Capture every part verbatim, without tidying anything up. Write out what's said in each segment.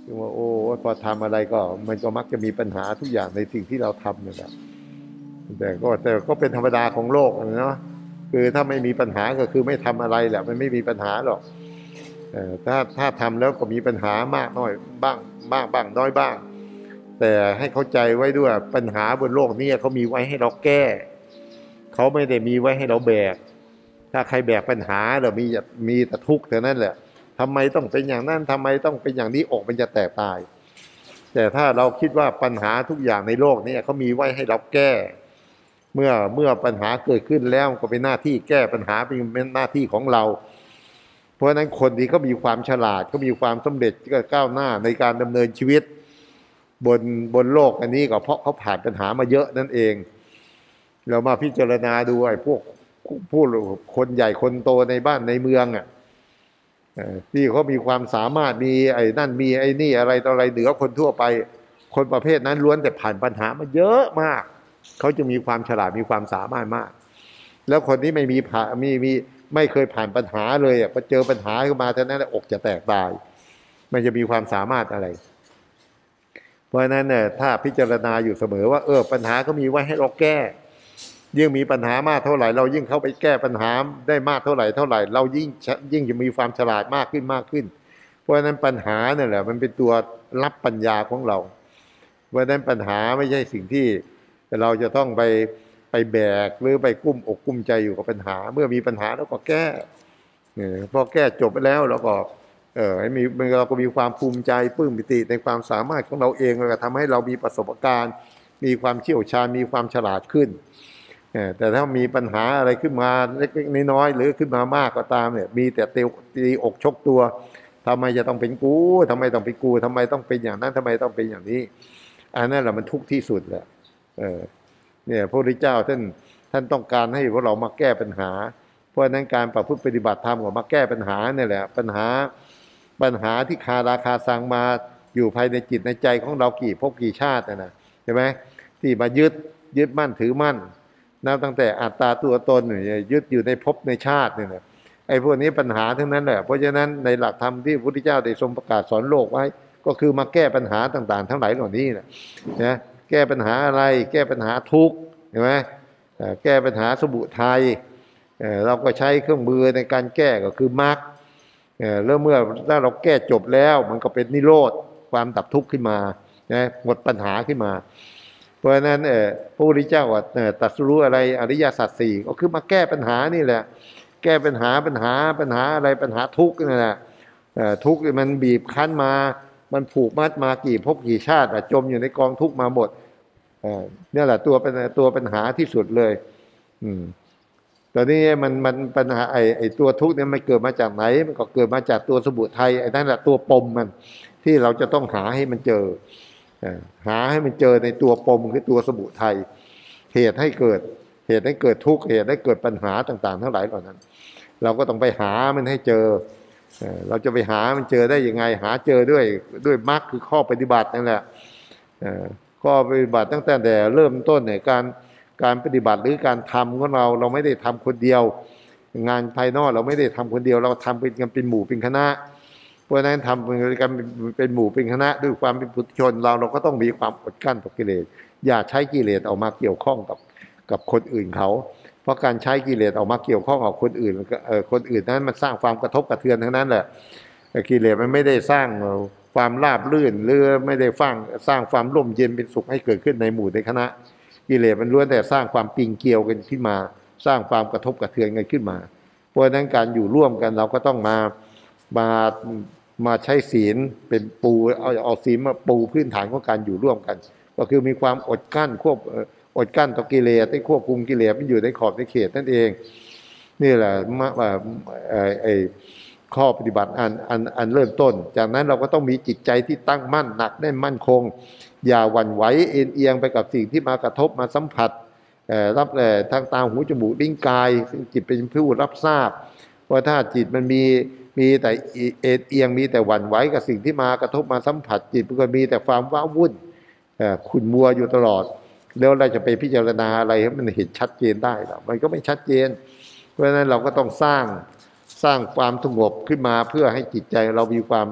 คือว่าโอ้พอทำอะไรก็มันก็มักจะมีปัญหาทุกอย่างในสิ่งที่เราทำเนี่ยแหละแต่ก็แต่ก็เป็นธรรมดาของโลกนะเนาะคือถ้าไม่มีปัญหาก็คือไม่ทำอะไรแหละมันไม่มีปัญหาหรอกเออถ้าถ้าทำแล้วก็มีปัญหามากน้อยบ้างบ้างบ้างน้อยบ้างแต่ให้เข้าใจไว้ด้วยปัญหาบนโลกนี้เขามีไว้ให้เราแก้เขาไม่ได้มีไว้ให้เราแบกถ้าใครแบกปัญหาเรามีมีแต่ทุกข์เท่านั้นแหละทำไมต้องเป็นอย่างนั้นทำไมต้องเป็นอย่างนี้อกมันจะแตกตาย แต่ถ้าเราคิดว่าปัญหาทุกอย่างในโลกนี้เขามีไว้ให้เราแก้เมื่อเมื่อปัญหาเกิดขึ้นแล้วก็เป็นหน้าที่แก้ปัญหาเป็นหน้าที่ของเราเพราะฉะนั้นคนที่เขามีความฉลาดเขามีความสำเร็จก็ก้าวหน้าในการดำเนินชีวิตบนบนโลกอันนี้ก็เพราะเขาผ่านปัญหามาเยอะนั่นเองเรามาพิจารณาดูไอ้พวกผู้คนใหญ่คนโตในบ้านในเมืองอ่ะ ที่เขามีความสามารถมีไอ้นั่นมีไอ้นี่อะไรต่ออะไรเหนือคนทั่วไปคนประเภทนั้นล้วนแต่ผ่านปัญหามาเยอะมากเขาจะมีความฉลาดมีความสามารถมากแล้วคนที่ไม่มีผ่ามีมีไม่เคยผ่านปัญหาเลยอ่ะพอเจอปัญหาขึ้นมาเท่านั้นแหละอกจะแตกตายมันจะมีความสามารถอะไรเพราะฉะนั้นเนี่ยถ้าพิจารณาอยู่เสมอว่าเออปัญหาก็มีไว้ให้เราแก้ยิ่งมีปัญหามากเท่าไหร่เรายิ่งเข้าไปแก้ปัญหาได้มากเท่าไหร่เท่าไหร่เรายิ่งยิ่งจะมีความฉลาดมากขึ้นมากขึ้นเพราะฉะนั้นปัญหาเนี่ยแหละมันเป็นตัวรับปัญญาของเราเพราะฉะนั้นปัญหาไม่ใช่สิ่งที่เราจะต้องไปไปแบกหรือไปกุ้มอกกุ้มใจอยู่กับปัญหาเมื่อมีปัญหาแล้วก็แก้เนี่ยพอแก้จบไปแล้วเราก็เออให้มีเราก็มีความภูมิใจปลื้มปิติในความสามารถของเราเองแล้วก็ทำให้เรามีประสบการณ์มีความเชี่ยวชาญมีความฉลาดขึ้นแต่ถ้ามีปัญหาอะไรขึ้นมาเล็กๆน้อยๆหรือขึ้นมามากก็ตามเนี่ยมีแต่ตีตีอกชกตัวทำไมจะต้องเป็นกูทำไมต้องเป็นกูทำไมต้องเป็นอย่างนั้นทำไมต้องเป็นอย่างนี้อันนั้นแหละมันทุกข์ที่สุดแหละเออเนี่ยพระพุทธเจ้าท่านท่านต้องการให้พวกเรามาแก้ปัญหาเพราะฉะนั้นการประพฤติปฏิบัติธรรมก็มาแก้ปัญหาเนี่ยแหละปัญหาปัญหาที่คาราคาซังมาอยู่ภายในจิตในใจของเรากี่ภพกี่ชาตินะใช่ไหมที่มายึดยึดมั่นถือมั่นนับตั้งแต่อัตตาตัวตนเนี่ยยึดอยู่ในภพในชาติเนี่ยนะไอ้พวกนี้ปัญหาทั้งนั้นแหละเพราะฉะนั้นในหลักธรรมที่พระพุทธเจ้าได้ทรงประกาศสอนโลกไว้ก็คือมาแก้ปัญหาต่างๆทั้งหลายเหล่านี้นะนะแก้ปัญหาอะไรแก้ปัญหาทุกข์เห็นไหมแก้ปัญหาสมุทัยเราก็ใช้เครื่องมือในการแก้ก็คือมรรคแล้วเมื่อถ้าเราแก้จบแล้วมันก็เป็นนิโรธความดับทุกข์ขึ้นมานะหมดปัญหาขึ้นมาเพราะฉะนั้นพระพุทธเจ้าตรัสรู้อะไรอริยสัจสี่ก็คือมาแก้ปัญหานี่แหละแก้ปัญหาปัญหาปัญหาอะไรปัญหาทุกข์นี่แหละทุกข์มันบีบคั้นมามันผูกมัดมากี่ภพกี่ชาติจมอยู่ในกองทุกข์มาหมดนี่แหละตัวเป็นตัวปัญหาที่สุดเลยอืมตอนนี้มันมันปัญหาไอ้ไอ้ตัวทุกข์เนี่ยมันเกิดมาจากไหนมันก็เกิดมาจากตัวสมุทัยไอ้นั่นแหละตัวปมมันที่เราจะต้องหาให้มันเจอหาให้มันเจอในตัวปมคือตัวสมุทัยเหตุให้เกิดเหตุให้เกิดทุกข์เหตุให้เกิดปัญหาต่างๆทั้งหลายเหล่านั้นเราก็ต้องไปหามันให้เจอเราจะไปหามันเจอได้ยังไงหาเจอด้วยด้วยมรรคคือข้อปฏิบัตินั่นแหละข้อปฏิบัติตั้งแต่เริ่มต้นเนี่ยการการปฏิบัติหรือการทำของเราเราไม่ได้ทำคนเดียวงานภายนอกเราไม่ได้ทำคนเดียวเราทำเป็นกันเป็นหมู่เป็นคณะเพราะฉะนั้นทำเป็นกันเป็นหมู่เป็นคณะด้วยความเป็นปุถุชนเราเราก็ต้องมีความอดกั้นต่อกิเลสอย่าใช้กิเลสออกมาเกี่ยวข้องกับกับคนอื่นเขาเพราะการใช้กิเลสออกมาเกี่ยวข้องกับคนอื่นเออคนอื่นนั้นมันสร้างความกระทบกระเทือนทั้งนั้นแหละกิเลสมันไม่ได้สร้างความราบรื่นหรือไม่ได้สร้างสร้างความร่มเย็นเป็นสุขให้เกิดขึ้นในหมู่ในคณะกิเลสมันล้วนแต่สร้างความปิงเกลียวกันขึ้นมาสร้างความกระทบกระเทือนกันขึ้นมาเพราะฉะนั้นการอยู่ร่วมกันเราก็ต้องมามามาใช้ศีลเป็นปูเอาเอาศีลมาปูพื้นฐานของการอยู่ร่วมกันก็คือมีความอดกั้นควบอดกั้นต่อกิเลสให้ควบคุมกิเลสมันอยู่ในขอบในเขตนั่นเองนี่แหละไอ้ข้อปฏิบัติอันอันอันเริ่มต้นจากนั้นเราก็ต้องมีจิตใจที่ตั้งมั่นหนักแน่นมั่นคงอย่าหวั่นไหวเอ็นเอียงไปกับสิ่งที่มากระทบมาสัมผัสรับทางตาหูจมูกลิ้นกายจิตเป็นผู้รับทราบว่าถ้าจิตมันมีมีแต่เอ็นเอียงมีแต่หวั่นไหวกับสิ่งที่มากระทบมาสัมผัสจิตมันก็มีแต่ความว้าวุ่นขุ่นมัวอยู่ตลอดแล้วเราจะไปพิจารณาอะไรให้มันเห็นชัดเจนได้หรอมันก็ไม่ชัดเจนเพราะฉะนั้นเราก็ต้องสร้างสร้างความสงบขึ้นมาเพื่อให้จิตใจเรามีความ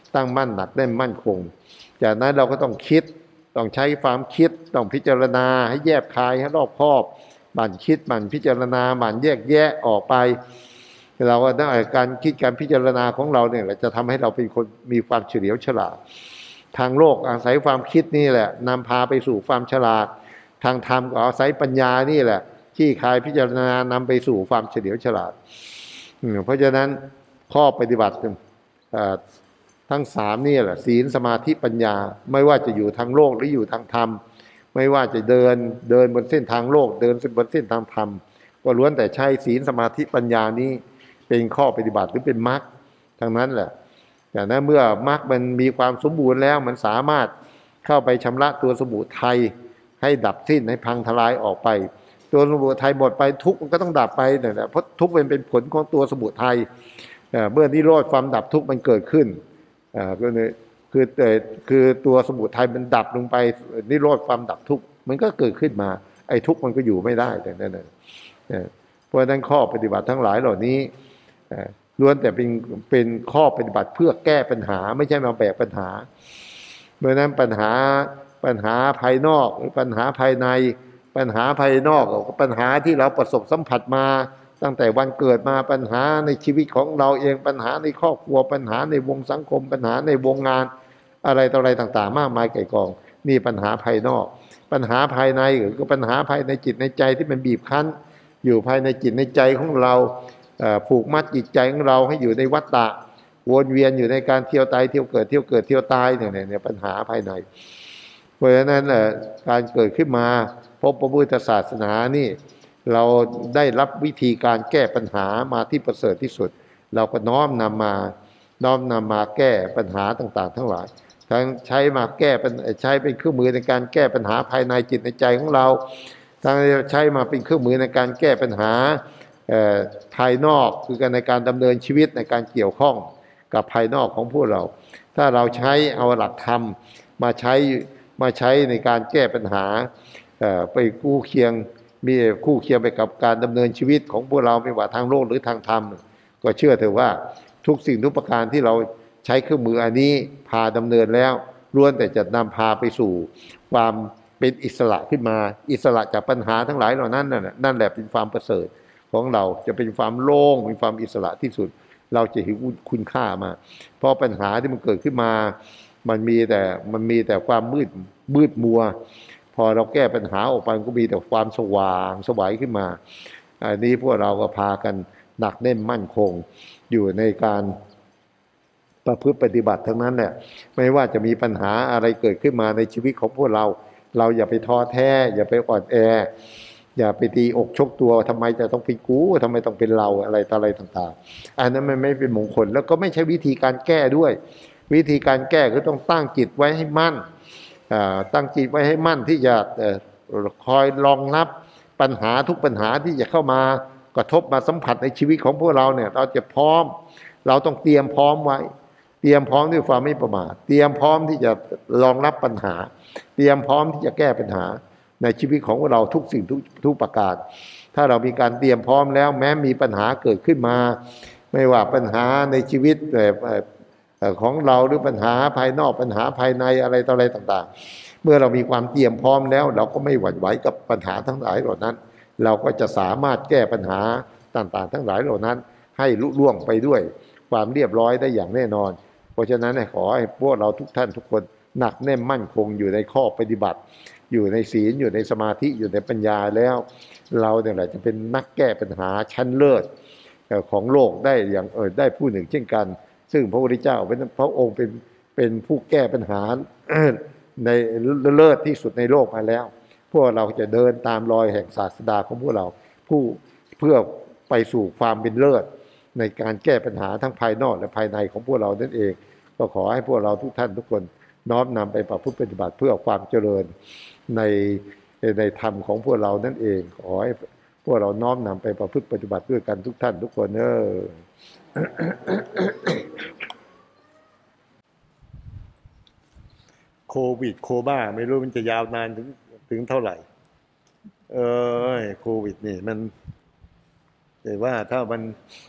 ตั้งมั่นหนักแน่นมั่นคงจากนั้นเราก็ต้องคิดต้องใช้ความคิดต้องพิจารณาให้แยบคายให้รอบคอบหมั่นคิดหมั่นพิจารณาหมั่นแยกแยะออกไปเราก็ได้การคิดการพิจารณาของเราเนี่ยจะทำให้เราเป็นคนมีความเฉลียวฉลาดทางโลกอาศัยความคิดนี่แหละนำพาไปสู่ความฉลาดทางธรรมก็อาศัยปัญญานี่แหละที่คายพิจารณานำไปสู่ความเฉลียวฉลาดเพราะฉะนั้นข้อปฏิบัติทั้งสามนี่แหละศีลสมาธิปัญญาไม่ว่าจะอยู่ทางโลกหรืออยู่ทางธรรมไม่ว่าจะเดินเดินบนเส้นทางโลกเดินบนเส้นทางธรรมก็ล้วนแต่ใช้ศีลสมาธิปัญญานี้เป็นข้อปฏิบัติหรือเป็นมรรคทั้งนั้นแหละแต่นั้นเมื่อมรรคมันมีความสมบูรณ์แล้วมันสามารถเข้าไปชำระตัวสมุทัยให้ดับสิ้นให้พังทลายออกไปตัวสมุทัยหมดไปทุกข์มันก็ต้องดับไปเนี่ยเพราะทุกข์เป็นเป็นผลของตัวสมุทัยเมื่อนิโรธความดับทุกข์มันเกิดขึ้นก็เลยคือแต่คือตัวสมุทัยมันดับลงไปนิโรธความดับทุกข์มันก็เกิดขึ้นมาไอ้ทุกข์มันก็อยู่ไม่ได้แต่นั่นเองเพราะฉะนั้นข้อปฏิบัติทั้งหลายเหล่านี้ล้วนแต่เป็นเป็นข้อปฏิบัติเพื่อแก้ปัญหาไม่ใช่มาแบกปัญหาเพราะนั้นปัญหาปัญหาภายนอกหรือปัญหาภายในปัญหาภายนอกกับปัญหาที่เราประสบสัมผัสมาตั้งแต่วันเกิดมาปัญหาในชีวิตของเราเองปัญหาในครอบครัวปัญหาในวงสังคมปัญหาในวงงานอะไรต่ออะไรต่างๆมากมายไก่กองนี่ปัญหาภายนอกปัญหาภายในก็ปัญหาภายในจิตในใจที่มันบีบคั้นอยู่ภายในจิตในใจของเราผูกมัดจิตใจของเราให้อยู่ในวัฏฏะวนเวียนอยู่ในการเที่ยวตายเที่ยวเกิดเที่ยวเกิดเที่ยวตายเนี่ยเนี่ยปัญหาภายในเพราะฉะนั้นการเกิดขึ้นมาพบพระพุทธศาสนานี่เราได้รับวิธีการแก้ปัญหามาที่ประเสริฐที่สุดเราก็น้อมนำมาน้อมนำมาแก้ปัญหาต่างๆทั้งหลายทั้งใช้มาแก้ใช้เป็นเครื่องมือในการแก้ปัญหาภายในจิตในใจของเราทั้งใช้มาเป็นเครื่องมือในการแก้ปัญหาภายนอกคือการในการดำเนินชีวิตในการเกี่ยวข้องกับภายนอกของพวกเราถ้าเราใช้เอาหลักธรรมมาใช้มาใช้ในการแก้ปัญหาไปคู่เคียงมีคู่เคียงไปกับการดำเนินชีวิตของพวกเราไม่ว่าทางโลกหรือทางธรรมก็เชื่อเถอะว่าทุกสิ่งทุกประการที่เราใช้เครื่องมืออันนี้พาดำเนินแล้วล้วนแต่จะนำพาไปสู่ความเป็นอิสระขึ้นมาอิสระจากปัญหาทั้งหลายเหล่านั้นนั่นแหละเป็นความประเสริฐของเราจะเป็นความโล่งเป็นความอิสระที่สุดเราจะเห็นคุณค่ามาเพราะปัญหาที่มันเกิดขึ้นมามันมีแต่มันมีแต่ความมืดมืดมัวพอเราแก้ปัญหาออกไปก็มีแต่ความสว่างสวัยขึ้นมาอันนี้พวกเราก็พากันหนักแน่นมั่นคงอยู่ในการประพฤติปฏิบัติทั้งนั้นแหละไม่ว่าจะมีปัญหาอะไรเกิดขึ้นมาในชีวิตของพวกเราเราอย่าไปท้อแท้อย่าไปอ่อนแออย่าไปตีอกชกตัวทำไมจะต้องเป็นกูทำไมต้องเป็นเราอะไรต่ออะไรต่างๆอันนั้นมันไม่เป็นมงคลแล้วก็ไม่ใช่วิธีการแก้ด้วยวิธีการแก้ก็ต้องตั้งจิตไว้ให้มั่นตั้งจิตไว้ให้มั่นที่จะคอยรองรับปัญหาทุกปัญหาที่จะเข้ามากระทบมาสัมผัสในชีวิตของพวกเราเนี่ยเราจะพร้อมเราต้องเตรียมพร้อมไว้เตรียมพร้อมด้วยความไม่ประมาทเตรียมพร้อมที่จะรองรับปัญหาเตรียมพร้อมที่จะแก้ปัญหาในชีวิตของเราทุกสิ่งทุกทุกประการถ้าเรามีการเตรียมพร้อมแล้วแม้มีปัญหาเกิดขึ้นมาไม่ว่าปัญหาในชีวิตของเราหรือปัญหาภายนอกปัญหาภายในอะไรต่ออะไรต่างๆเมื่อเรามีความเตรียมพร้อมแล้วเราก็ไม่หวั่นไหวกับปัญหาทั้งหลายเหล่านั้นเราก็จะสามารถแก้ปัญหาต่างๆทั้งหลายเหล่านั้นให้ลุล่วงไปด้วยความเรียบร้อยได้อย่างแน่นอนเพราะฉะนั้นขอให้พวกเราทุกท่านทุกคนหนักแน่นมั่นคงอยู่ในข้อปฏิบัติอยู่ในศีลอยู่ในสมาธิอยู่ในปัญญาแล้วเราเนี่ยแหละจะเป็นนักแก้ปัญหาชั้นเลิศของโลกได้อย่างเออได้ผู้หนึ่งเช่นกันซึ่งพระพุทธเจ้าเป็นพระองค์เป็นเป็นผู้แก้ปัญหาในเลิศที่สุดในโลกมาแล้วพวกเราจะเดินตามรอยแห่งศาสดาของพวกเราผู้เพื่อไปสู่ความเป็นเลิศในการแก้ปัญหาทั้งภายนอกและภายในของพวกเรานั่นเองก็ขอให้พวกเราทุกท่านทุกคนน้อมนำไปประพฤติปฏิบัติเพื่อความเจริญในในธรรมของพวกเรานั่นเองขอให้พวกเราน้อมนำไปประพฤติปฏิบัติด้วยกันทุกท่านทุกคนเออโควิดโคบ้าไม่รู้มันจะยาวนานถึงถึงเท่าไหร่เออโควิดนี่มันแต่ว่าถ้ามัน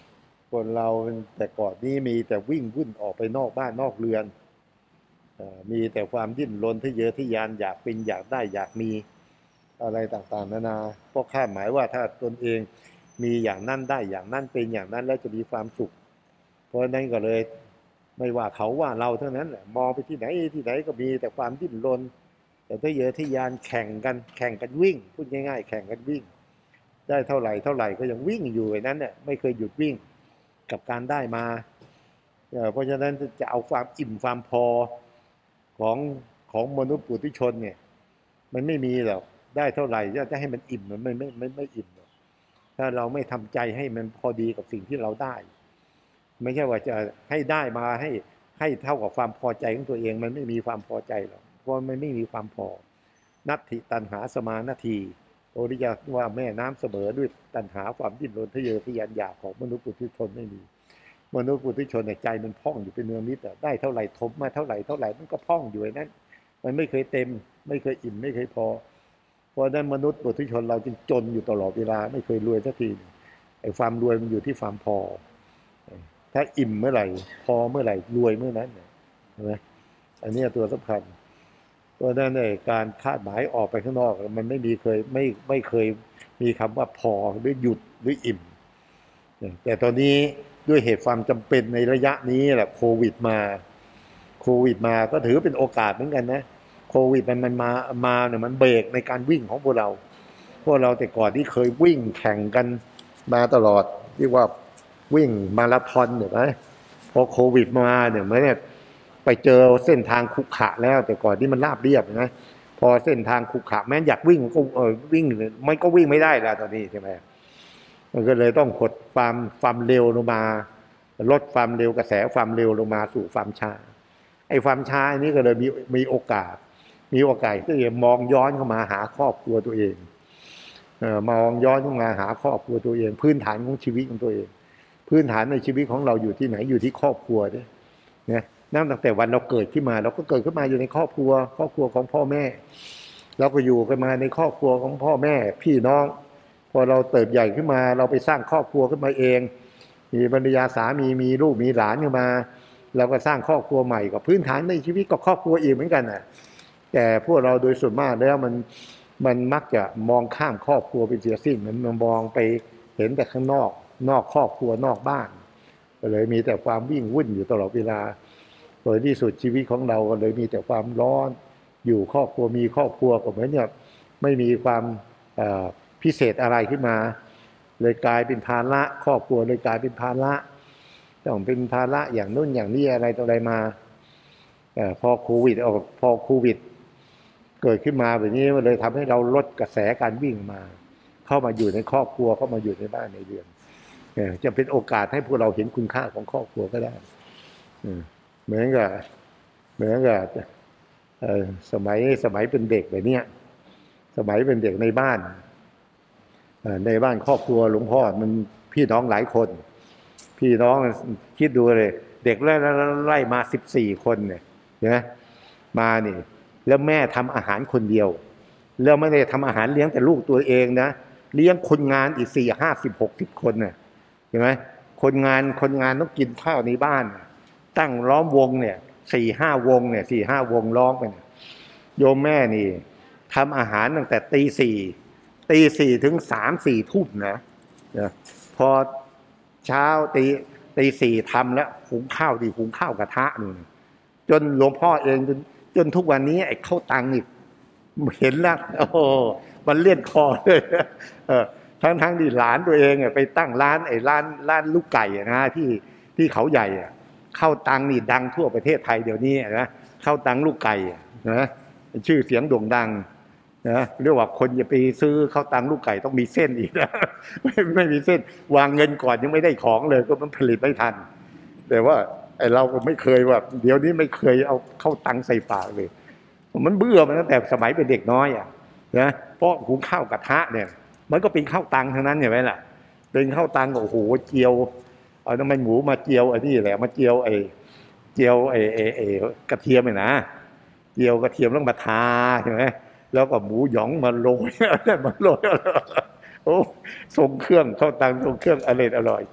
คนเราแต่ก่อนนี้มีแต่วิ่งวุ่นออกไปนอกบ้านนอกเรือนมีแต่ความดิ้นรนทะเยอทะยานอยากเป็นอยากได้อยากมีอะไรต่างๆนานาเพราะคาดหมายว่าถ้าตนเองมีอย่างนั้นได้อย่างนั้นเป็นอย่างนั้นแล้วจะมีความสุขเพราะนั้นก็เลยไม่ว่าเขาว่าเราเท่านั้นแหละมองไปที่ไหนที่ไหนก็มีแต่ความดิ้นรนแต่ทะเยอทะยานแข่งกันแข่งกันวิ่งพูดง่ายๆแข่งกันวิ่งได้เท่าไหร่เท่าไหร่ก็ยังวิ่งอยู่อย่างนั้นเนี่ยไม่เคยหยุดวิ่งกับการได้มาเพราะฉะนั้นจะเอาความอิ่มความพอของของมนุษย์ปุถุชนเนี่ยมันไม่มีหรอกได้เท่าไหร่จะให้มันอิ่มมันไม่ไม่ไม่ไม่อิ่มหรอกถ้าเราไม่ทำใจให้มันพอดีกับสิ่งที่เราได้ไม่ใช่ว่าจะให้ได้มาให้ให้เท่ากับความพอใจของตัวเองมันไม่มีความพอใจหรอกเพราะมันไม่มีความพอนัตถิตัณหาสมานาทีโอริยะว่าแม่น้ำเสมอด้วยตัณหาความดิ้นรนทะเยอทะยานอยากของมนุษย์ปุถุชนไม่มีมนุษย์ปุถุชนใจมันพ่องอยู่เป็นเนื้อนิดได้เท่าไหร่ทบมาเท่าไหร่เท่าไหร่มันก็พ่องอยู่นั้นมันไม่เคยเต็มไม่เคยอิ่มไม่เคยพอเพราะนั้นมนุษย์ปุถุชนเราจึงจนอยู่ตลอดเวลาไม่เคยรวยสักทีไอ้ความรวยมันอยู่ที่ความพอถ้าอิ่มเมื่อไหร่พอเมื่อไหร่รวยเมื่อนั้นใช่ไหมอันนี้ตัวสำคัญเพราะนั้นในการคาดหมายออกไปข้างนอกมันไม่มีเคยไม่ไม่เคยมีคำว่าพอหรือหยุดหรืออิ่มแต่ตอนนี้ด้วยเหตุความจำเป็นในระยะนี้แหละโควิดมาโควิดมาก็ถือเป็นโอกาสเหมือนกันนะโควิดมันมันมามาเนี่ยมันเบรกในการวิ่งของพวกเราพวกเราแต่ก่อนที่เคยวิ่งแข่งกันมาตลอดเรียกว่าวิ่งมาราธอนเนี่ยนะพอโควิดมาเนี่ยมันเนี่ยไปเจอเส้นทางขุขะแล้วแต่ก่อนที่มันราบเรียบนะพอเส้นทางขุขะแม้อยากวิ่งก็เออวิ่งมันก็วิ่งไม่ได้แล้วตอนนี้ใช่ไหมมันก็เลยต้องกดความความเร็วลงมาลดความเร็วกระแสความเร็วลงมาสู่ความช้าไอ้ความช้าอันนี้ก็เลยมีมีโอกาสมีโอกาสที่จะมองย้อนเข้ามาหาครอบครัวตัวเองเอ่อมองย้อนเข้ามาหาครอบครัวตัวเองพื้นฐานของชีวิตของตัวเองพื้นฐานในชีวิตของเราอยู่ที่ไหนอยู่ที่ครอบครัวเนี่ยนะนับตั้งแต่วันเราเกิดขึ้นมาเราก็เกิดขึ้นมาอยู่ในครอบครัวครอบครัวของพ่อแม่เราก็อยู่กันมาในครอบครัวของพ่อแม่พี่น้องพอเราเติบใหญ่ขึ้นมาเราไปสร้างครอบครัวขึ้นมาเองมีภรรยาสามีมีลูกมีหลานขึ้นมาเราก็สร้างครอบครัวใหม่กับพื้นฐานในชีวิตก็ครอบครัวอีกเหมือนกันน่ะแต่พวกเราโดยส่วนมากแล้วมันมันมักจะมองข้ามครอบครัวเป็นเสียสิ้นมันมองไปเห็นแต่ข้างนอกนอกครอบครัวนอกบ้านก็เลยมีแต่ความวิ่งวุ่นอยู่ตลอดเวลาโดยที่สุดชีวิตของเราก็เลยมีแต่ความร้อนอยู่ครอบครัวมีครอบครัวก็เหมือนเนี่ยไม่มีความพิเศษอะไรขึ้นมาเลยกลายเป็นภาระครอบครัวเลยกลายเป็นภาระต้องเป็นภาระอย่างนู้นอย่างนี้อะไรต่ออะไรมาพอโควิดออกพอโควิดเกิดขึ้นมาแบบนี้มันเลยทำให้เราลดกระแสการวิ่งมาเข้ามาอยู่ในครอบครัวเข้ามาอยู่ในบ้านในเรือนจะเป็นโอกาสให้พวกเราเห็นคุณค่าของครอบครัวก็ได้เหมือนกับเหมือนกับสมัยสมัยเป็นเด็กแบบนี้สมัยเป็นเด็กในบ้านในบ้านครอบครัวหลวงพ่อมันพี่น้องหลายคนพี่น้องคิดดูเลยเด็กไล่ไล่มาสิบสี่คนเนี่ยนะมานี่แล้วแม่ทำอาหารคนเดียวแล้วไม่ได้ทำอาหารเลี้ยงแต่ลูกตัวเองนะเลี้ยงคนงานอีกสี่ห้าสิบหกสิบคนเนี่ยเห็นไหมคนงานคนงานต้องกินข้าวในบ้านตั้งล้อมวงเนี่ยสี่ห้าวงเนี่ยสี่ห้าวงล้อมกันโยมแม่นี่ทำอาหารตั้งแต่ตีสี่ตีสี่ถึงสามสี่ทุ่มนะพอเช้าตีตีสี่ทำแล้วหุงข้าวดีหุงข้าวกระทะนู่นจนหลวงพ่อเองจนจนทุกวันนี้ไอ้ข้าวตังนี่เห็นแล้วโอ้มันเลี่ยนคอเลยเออทั้งทั้งที่หลานตัวเองไปตั้งร้านไอ้ร้านร้านลูกไก่นะที่ที่เขาใหญ่ข้าวตังนี่ดังทั่วประเทศไทยเดี๋ยวนี้นะข้าวตังลูกไก่นะชื่อเสียงโด่งดังนะเรียกว่าคนอย่าไปซื้อข้าวตังลูกไก่ต้องมีเส้นอีกนะไม่ไม่มีเส้นวางเงินก่อนยังไม่ได้ของเลยก็มันผลิตไม่ทันแต่ว่าไอเราก็ไม่เคยว่าเดี๋ยวนี้ไม่เคยเอาข้าวตังใส่ปากเลยมันเบื่อมันตั้งแต่สมัยเป็นเด็กน้อยอ่ะนะเพราะหุงข้าวกระทะเนี่ยมันก็เป็นข้าวตังทั้งนั้นเห็นไหมล่ะเป็นข้าวตังโอ้โหเจียวเอาน้ำมันหมูมาเจียวไอ้นี่แหละมาเจียวไอ้เจียวไอ้ไอ้ไอ้กระเทียมเนี่ยนะเจียวกระเทียมต้องมาทาใช่ไหมแล้วก็หมูหยองมาโรยอะไรมาโรยโอ้ทรงเครื่องข้าวตังทรงเครื่องอร่อยอร่อย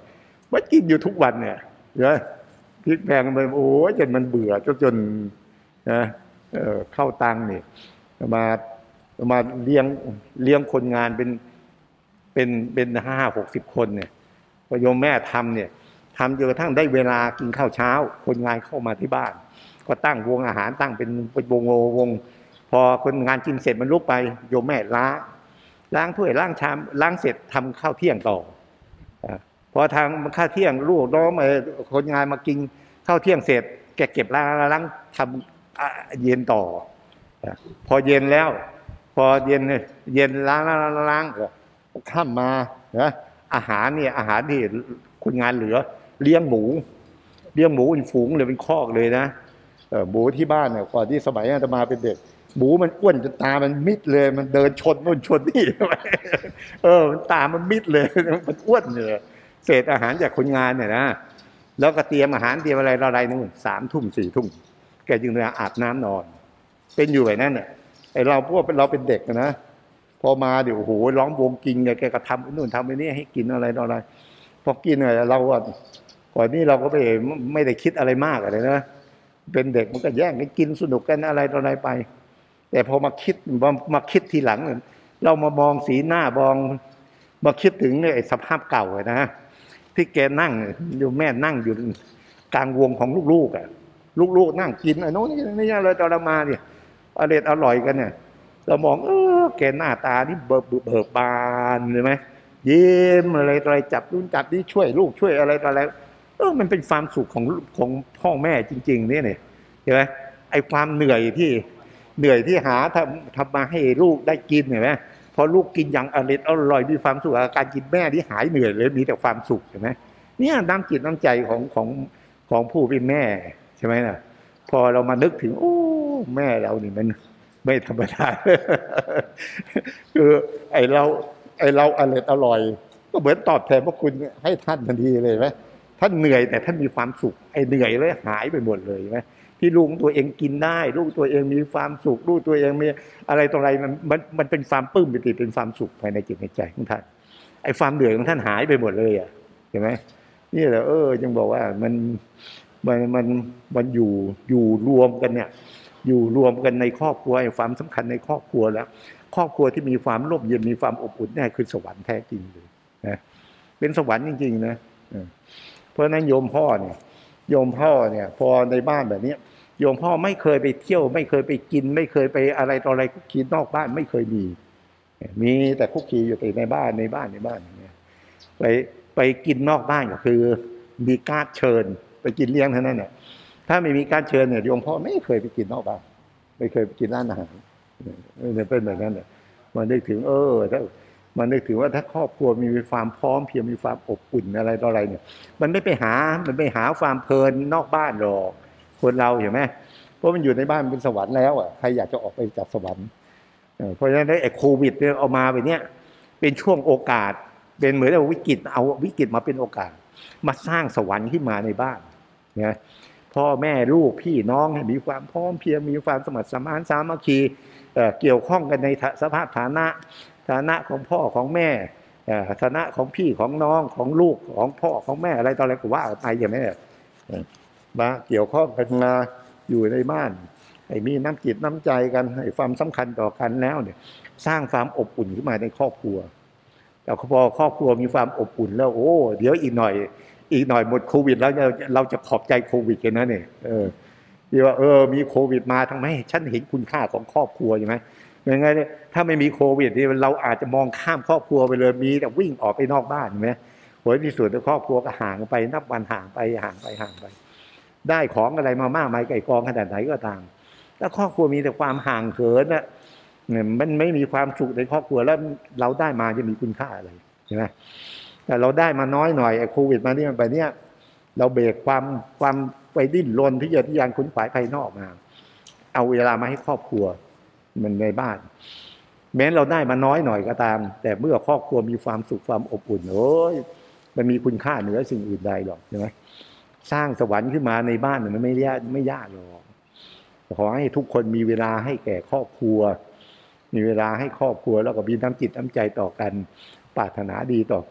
มันกินอยู่ทุกวันเนี่ยนะพริกแพงไปโอ้ยจนมันเบื่อจนจนนะเออเข้าตังนี่มามาเลี้ยงเลี้ยงคนงานเป็นเป็นเป็นห้าหกสิบคนเนี่ยพอโยมแม่ทำเนี่ยทำจนกระทั่งได้เวลากินข้าวเช้าคนงานเข้ามาที่บ้านก็ตั้งวงอาหารตั้งเป็นเป็นวงวงพอคนงานกินเสร็จมันลุกไปโยมแม่ล้างล้างถ้วยล้างชามล้างเสร็จทำข้าวเที่ยงต่อพอทางข้าวเที่ยงลูกน้องคนงานมากินข้าวเที่ยงเสร็จแกเก็บล้างล้างทำเย็นต่อพอเย็นแล้วพอเย็นเย็นล้างล้างล้างข้ามมานะอาหารเนี่ยอาหารที่คนงานเหลือเลี้ยงหมูเลี้ยงหมูเป็นฝูงเลยเป็นคอกเลยนะหมูที่บ้านเนี่ยก่อนที่สมัยอาตมาเป็นเด็กหมูมันอ้วนจนตามันมิดเลยมันเดินชนนู่นชนนี่เออตามันมิดเลยมันอ้วนเลยเศษอาหารจากคนงานเนี่ยนะแล้วก็เตรียมอาหารเตรียมอะไรอะไรนู่นสามทุ่มสี่ทุ่มแกจึงเลยอาบน้ำนอนเป็นอยู่แบบนั้นเนี่ยไอเราพวกเราเป็นเด็กนะพอมาเดี๋ยวโอ้โหร้องวงกินไงแกก็ทำนู่นทำไอ้นี่ให้กินอะไรต่ออะไรพอกินเนี่ยเราอ่ะก่อนนี้เราก็ไม่ไม่ได้คิดอะไรมากอะไรนะเป็นเด็กมันก็แย่งกันกินสนุกกันอะไรต่ออะไรไปแต่พอมาคิดมามาคิดทีหลังเรามามองสีหน้ามองมาคิดถึงไอ้สภาพเก่าเลยนะที่แกนั่งอยู่แม่นั่งอยู่กลางวงของลูกๆอ่ะลูกๆนั่งกินไอ้โน้นนี่อะไรต่ออะไรมาเนี่ยอร่อยอร่อยกันเนี่ยเรามองเออแกหน้าตานี่เบิกเบิกบานเลยไหมยิ้มอะไรอะไรจับรุ่นจับนี่ช่วยลูกช่วยอะไรต่ออะไรเออมันเป็นความสุขของของพ่อแม่จริงๆนี่เนี่ยใช่ไหมไอ้ความเหนื่อยที่เหนื่อยที่หาทำทำมาให้ลูกได้กินเห็นไหมพอลูกกินอย่างอร่อยอร่อยมีความสุขการกินแม่ที่หายเหนื่อยเลยมีแต่ความสุขใช่ไหมเนี่ยน้ำจิตน้ำใจของของของผู้เป็นแม่ใช่ไหมนะพอเรามานึกถึงโอ้แม่เรานี่มันไม่ธรรมดาคือไอเราไอเราอร่อยอร่อยก็เหมือนตอบแทนพระคุณให้ท่านทันทีเลยไหมท่านเหนื่อยแต่ท่านมีความสุขไอเหนื่อยเลยหายไปหมดเลยไหมที่ลูกตัวเองกินได้ลูกตัวเองมีความสุขลูกตัวเองมีอะไรต่ออะไรมันมันมันเป็นความปลื้มปิติเป็นความสุขภายในจิตในใจของท่านไอ้ความเหนื่อยของท่านหายไปหมดเลยอ่ะเห็นไหมนี่แหละเออจึงบอกว่ามันมันมันมันอยู่อยู่รวมกันเนี่ยอยู่รวมกันในครอบครัวความสำคัญในครอบครัวแล้วครอบครัวที่มีความร่มเย็นมีความอบอุ่นนี่คือสวรรค์แท้จริงเลยนะเป็นสวรรค์จริงๆนะเพราะนั้นโยมพ่อเนี่ยโยมพ่อเนี่ยพอในบ้านแบบนี้โยมพ่อไม่เคยไปเที่ยวไม่เคยไปกินไม่เคยไปอะไรต่ออะไรคุกคีนอกบ้านไม่เคยมีมีแต่คุกคีอยู่แต่ในบ้านในบ้านในบ้านเนี่ยไปไปกินนอกบ้านก็คือมีการ์ดเชิญไปกินเลี้ยงเท่านั้นเนี่ยถ้าไม่มีการ์ดเชิญเนี่ยโยมพ่อไม่เคยไปกินนอกบ้านไม่เคยไปกินร้านอาหารเนี่ยเป็นแบบนั้นเนี่ยมานึกถึงเออถ้ามันนึกถึงว่าถ้าครอบครัวมีความพร้อมเพียงมีความอบอุ่นอะไรต่ออะไรเนี่ยมันไม่ไปหามันไม่หาความเพลินนอกบ้านหรอกคนเราเห็นไหมเพราะมันอยู่ในบ้านเป็นสวรรค์แล้วอ่ะใครอยากจะออกไปจากสวรรค์เพราะฉะนั้นไอ้โควิดเนี่ยเอามาไปเนี่ยเป็นช่วงโอกาสเป็นเหมือนเอาวิกฤตเอาวิกฤตมาเป็นโอกาสมาสร้างสวรรค์ขึ้นมาในบ้านนะพ่อแม่ลูกพี่น้องให้มีความพร้อมเพียงมีความสมัครสมานสามัคคีเกี่ยวข้องกันในสภาพฐานะฐานะของพ่อของแม่ฐานะของพี่ของน้องของลูกของพ่อของแม่อะไรต่ออะไรก็ว่าไปอย่างนี้มาเกี่ยวข้องกันมาอยู่ในบ้านให้มีน้ำจิตน้ำใจกันให้ความสำคัญต่อกันแล้วเนี่ยสร้างความอบอุ่นขึ้นมาในครอบครัวแต่พอครอบครัวมีความอบอุ่นแล้วโอ้เดี๋ยวอีกหน่อยอีกหน่อยหมดโควิดแล้วเราจะขอบใจโควิดกันนะเนี่ยเออที่ว่าเออมีโควิดมาทำให้ฉันเห็นคุณค่าของครอบครัวใช่ไหมยังไงเนี่ยถ้าไม่มีโควิดนี่เราอาจจะมองข้ามครอบครัวไปเลยมีแต่วิ่งออกไปนอกบ้านใช่ไหมผลที่สุดครอบครัวก็ห่างไปนับวันห่างไปห่างไปห่างไปได้ของอะไรมามากมายไก่กองขนาดไหนก็ตามแล้วครอบครัวมีแต่ความห่างเหินน่ะมันไม่มีความสุขในครอบครัวแล้วเราได้มาจะมีคุณค่าอะไรใช่ไหมแต่เราได้มาน้อยหน่อยไอ้โควิดมาเนี่ยไปเนี่ยเราเบรกความความไปดิ้นรนที่จะที่ยังขนขวายภายนอกมาเอาเวลามาให้ครอบครัวมันในบ้านแม้เราได้มาน้อยหน่อยก็ตามแต่เมื่อครอบครัวมีความสุขความอบอุ่นโอ้ยมันมีคุณค่าเหนือสิ่งอื่นใดหรอกใช่ไหมสร้างสวรรค์ขึ้นมาในบ้านมันไม่ยากไม่ยากหรอกขอให้ทุกคนมีเวลาให้แก่ครอบครัวมีเวลาให้ครอบครัวแล้วก็มีน้ำจิตน้ำใจต่อกันปรารถนาดีต่อกัน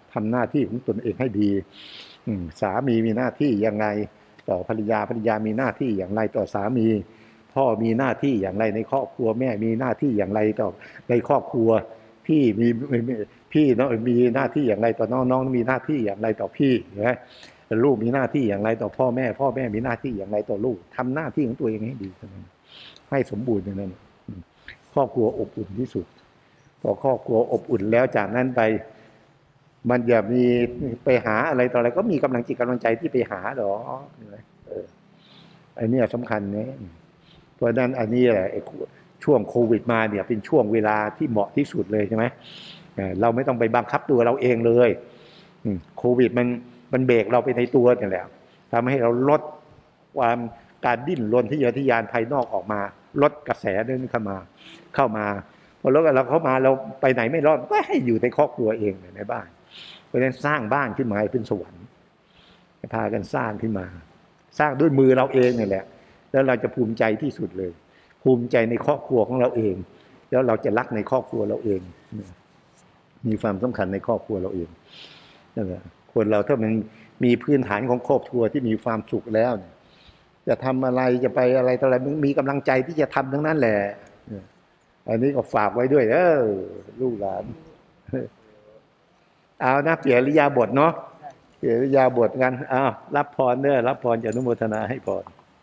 ทำหน้าที่ของตนเองให้ดีสามีมีหน้าที่ยังไงต่อภรรยาภรรยามีหน้าที่อย่างไรต่อสามีพ่อมีหน้าที่อย่างไรในครอบครัวแม่มีหน้าที่อย่างไรต่อในครอบครัวพี่มีพี่น้องมีหน้าที่อย่างไรต่อน้องน้องมีหน้าที่อย่างไรต่อพี่นะลูกมีหน้าที่อย่างไรต่อพ่อแม่พ่อแม่มีหน้าที่อย่างไรต่อลูกทำหน้าที่ของตัวเองให้ดีให้สมบูรณ์อย่างนั้นครอบครัวอบอุ่นที่สุดพอครอบครัวอบอุ่นแล้วจากนั้นไปมันอย่ามีไปหาอะไรต่ออะไรก็มีกำลังจิตกำลังใจที่ไปหาหรอเออไอ้นี่สำคัญเนี่ยเพราะนั้นอันนี้แหละช่วงโควิดมาเนี่ยเป็นช่วงเวลาที่เหมาะที่สุดเลยใช่ไหมเราไม่ต้องไปบังคับตัวเราเองเลยโควิดมันมันเบรกเราไปในตัวนี่แหละทำให้เราลดความการดิ้นรนที่ทะยานภายนอกออกมาลดกระแสเดินเข้ามาเข้ามาพอลดเราเข้ามาเราไปไหนไม่รอดก็ให้อยู่ในครอบครัวเองในบ้านเพราะฉะนั้นสร้างบ้านขึ้นมาเป็นสวรรค์พากันสร้างขึ้นมาสร้างด้วยมือเราเองนี่แหละแล้วเราจะภูมิใจที่สุดเลยภูมิใจในครอบครัวของเราเองแล้วเราจะรักในครอบครัวเราเองมีความสำคัญในครอบครัวเราเองนั่นแหละคนเราถ้ามันมีพื้นฐานของครอบครัวที่มีความสุขแล้วเนี่ยจะทำอะไรจะไปอะไรต่ออะไรมันมีกำลังใจที่จะทำทั้งนั้นแหละอันนี้ก็ฝากไว้ด้วยเออลูกหลานเอานะเปลี่ยนริยาบทเนาะเปลี่ยนริยาบทกันอ้าวรับพรเด้อรับพรจากอนุโมทนาให้พร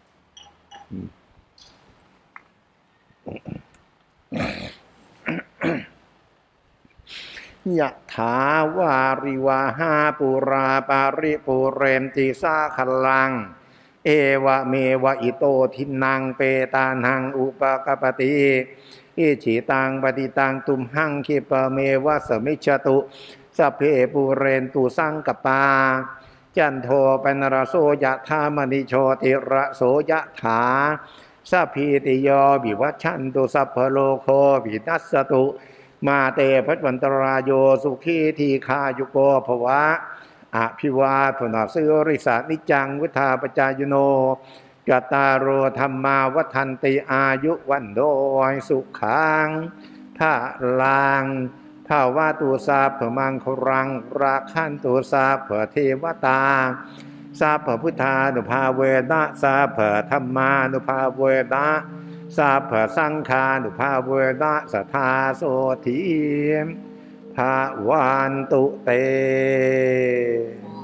ยะถาวาริวาหาปุราปาริปุเรนติสาคลังเอวะเมวะอิโตทินังเปตานังอุปกปติอิจิตังปฏิตังตุมหังคิปะเมวะสมิจฉตุสัพเพปุเรนตุสังกปาจันโทปนรโสยะธามณิโชติระโสยะถาสัพพิติโยวิวัชชันตุสัพพโลโควินัสสตุมาเตภวันตรายโยสุขีทีฆายุโกภวะอภิวาทนาสิริสานิจังวุธาปจายโนกตารโรธรรมาวัฒนติอายุวันโดยสุขังพระลังภาวะตุสาพมังครังราคันตุสาพเทวตาสาพพุทธานุภาเวนะสาพธรรมานุภาเวนะสาพสังฆานุภาเวนะสัทธาโสธีภาวันตุเต